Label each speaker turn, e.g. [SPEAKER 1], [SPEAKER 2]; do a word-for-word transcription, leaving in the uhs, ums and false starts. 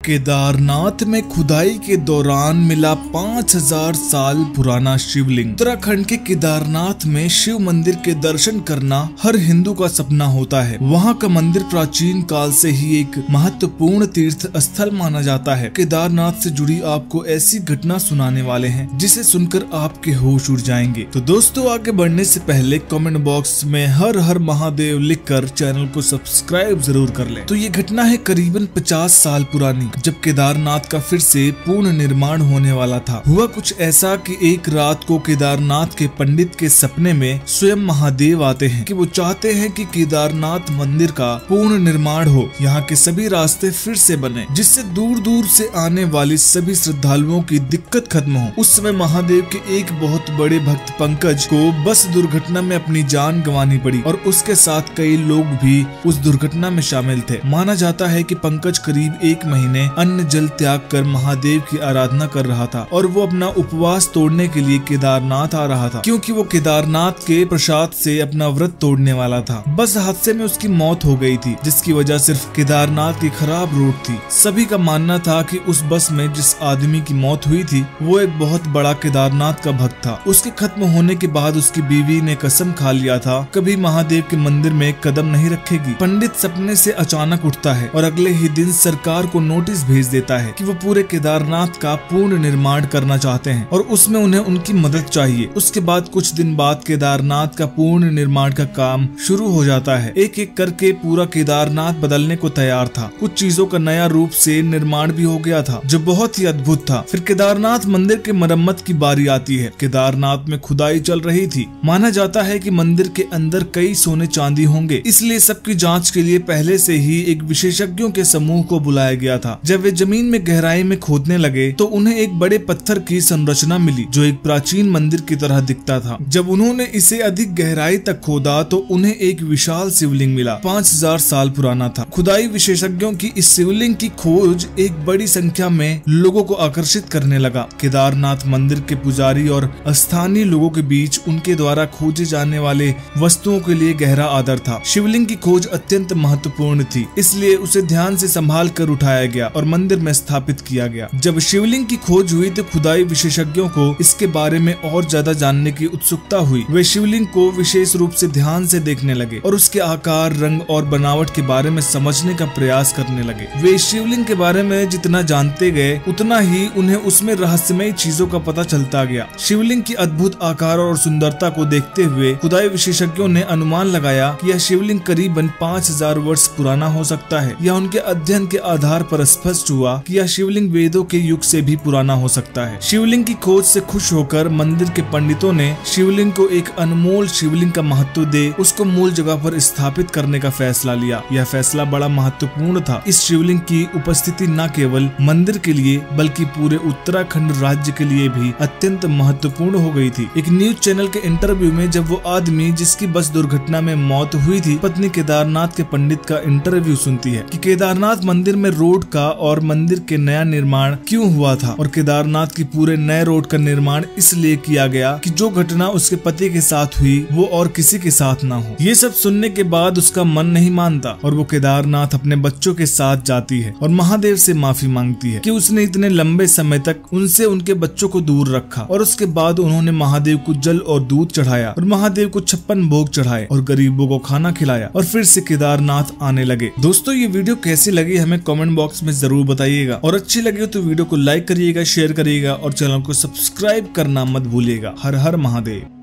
[SPEAKER 1] केदारनाथ में खुदाई के दौरान मिला पाँच हज़ार साल पुराना शिवलिंग। उत्तराखंड के केदारनाथ में शिव मंदिर के दर्शन करना हर हिंदू का सपना होता है। वहाँ का मंदिर प्राचीन काल से ही एक महत्वपूर्ण तीर्थ स्थल माना जाता है। केदारनाथ से जुड़ी आपको ऐसी घटना सुनाने वाले हैं जिसे सुनकर आपके होश उड़ जाएंगे। तो दोस्तों, आगे बढ़ने से पहले कमेंट बॉक्स में हर हर महादेव लिखकर चैनल को सब्सक्राइब जरूर कर लें। तो ये घटना है करीबन पचास साल पुरानी, जब केदारनाथ का फिर से पूर्ण निर्माण होने वाला था। हुआ कुछ ऐसा कि एक रात को केदारनाथ के पंडित के सपने में स्वयं महादेव आते हैं कि वो चाहते हैं कि केदारनाथ मंदिर का पूर्ण निर्माण हो, यहाँ के सभी रास्ते फिर से बने, जिससे दूर दूर से आने वाली सभी श्रद्धालुओं की दिक्कत खत्म हो। उस समय महादेव के एक बहुत बड़े भक्त पंकज को बस दुर्घटना में अपनी जान गंवानी पड़ी और उसके साथ कई लोग भी उस दुर्घटना में शामिल थे। माना जाता है कि पंकज करीब एक महीने अन्न जल त्याग कर महादेव की आराधना कर रहा था और वो अपना उपवास तोड़ने के लिए केदारनाथ आ रहा था, क्योंकि वो केदारनाथ के प्रसाद से अपना व्रत तोड़ने वाला था। बस हादसे में उसकी मौत हो गई थी, जिसकी वजह सिर्फ केदारनाथ की खराब रोड थी। सभी का मानना था कि उस बस में जिस आदमी की मौत हुई थी वो एक बहुत बड़ा केदारनाथ का भक्त था। उसके खत्म होने के बाद उसकी बीवी ने कसम खा लिया था कभी महादेव के मंदिर में कदम नहीं रखेगी। पंडित सपने से अचानक उठता है और अगले ही दिन सरकार को नोटिस भेज देता है कि वो पूरे केदारनाथ का पूर्ण निर्माण करना चाहते हैं और उसमें उन्हें उनकी मदद चाहिए। उसके बाद कुछ दिन बाद केदारनाथ का पूर्ण निर्माण का काम शुरू हो जाता है। एक एक करके पूरा केदारनाथ बदलने को तैयार था। कुछ चीजों का नया रूप से निर्माण भी हो गया था जो बहुत ही अद्भुत था। फिर केदारनाथ मंदिर के मरम्मत की बारी आती है। केदारनाथ में खुदाई चल रही थी। माना जाता है कि मंदिर के अंदर कई सोने चांदी होंगे, इसलिए सबकी जांच के लिए पहले से ही एक विशेषज्ञों के समूह को बुलाया गया था। जब वे जमीन में गहराई में खोदने लगे तो उन्हें एक बड़े पत्थर की संरचना मिली जो एक प्राचीन मंदिर की तरह दिखता था। जब उन्होंने इसे अधिक गहराई तक खोदा तो उन्हें एक विशाल शिवलिंग मिला, पाँच हजार साल पुराना था। खुदाई विशेषज्ञों की इस शिवलिंग की खोज एक बड़ी संख्या में लोगों को आकर्षित करने लगा। केदारनाथ मंदिर के पुजारी और स्थानीय लोगों के बीच उनके द्वारा खोजे जाने वाले वस्तुओं के लिए गहरा आदर था। शिवलिंग की खोज अत्यंत महत्वपूर्ण थी, इसलिए उसे ध्यान से संभाल कर उठाया गया और मंदिर में स्थापित किया गया। जब शिवलिंग की खोज हुई तो खुदाई विशेषज्ञों को इसके बारे में और ज्यादा जानने की उत्सुकता हुई। वे शिवलिंग को विशेष रूप से ध्यान से देखने लगे और उसके आकार, रंग और बनावट के बारे में समझने का प्रयास करने लगे। वे शिवलिंग के बारे में जितना जानते गए उतना ही उन्हें उसमें रहस्यमय चीजों का पता चलता गया। शिवलिंग की अद्भुत आकार और सुंदरता को देखते हुए खुदाई विशेषज्ञों ने अनुमान लगाया कि यह शिवलिंग करीबन पाँच हजार वर्ष पुराना हो सकता है। यह उनके अध्ययन के आधार पर स्पष्ट हुआ कि यह शिवलिंग वेदों के युग से भी पुराना हो सकता है। शिवलिंग की खोज से खुश होकर मंदिर के पंडितों ने शिवलिंग को एक अनमोल शिवलिंग का महत्व दे उसको मूल जगह पर स्थापित करने का फैसला लिया। यह फैसला बड़ा महत्वपूर्ण था। इस शिवलिंग की उपस्थिति न केवल मंदिर के लिए बल्कि पूरे उत्तराखंड राज्य के लिए भी अत्यंत महत्वपूर्ण हो गई थी। एक न्यूज चैनल के इंटरव्यू में जब वो आदमी जिसकी बस दुर्घटना में मौत हुई थी पत्नी केदारनाथ के पंडित का इंटरव्यू सुनती है कि केदारनाथ मंदिर में रोड का और मंदिर के नया निर्माण क्यों हुआ था और केदारनाथ की पूरे नए रोड का निर्माण इसलिए किया गया कि जो घटना उसके पति के साथ हुई वो और किसी के साथ ना हो। ये सब सुनने के बाद उसका मन नहीं मानता और वो केदारनाथ अपने बच्चों के साथ जाती है और महादेव से माफी मांगती है कि उसने इतने लंबे समय तक उनसे उनके बच्चों को दूर रखा। और उसके बाद उन्होंने महादेव को जल और दूध चढ़ाया और महादेव को छप्पन भोग चढ़ाए और गरीबों को खाना खिलाया और फिर से केदारनाथ आने लगे। दोस्तों, ये वीडियो कैसी लगी हमें कमेंट बॉक्स में जरूर बताइएगा और अच्छी लगे तो वीडियो को लाइक करिएगा, शेयर करिएगा और चैनल को सब्सक्राइब करना मत भूलिएगा। हर हर महादेव।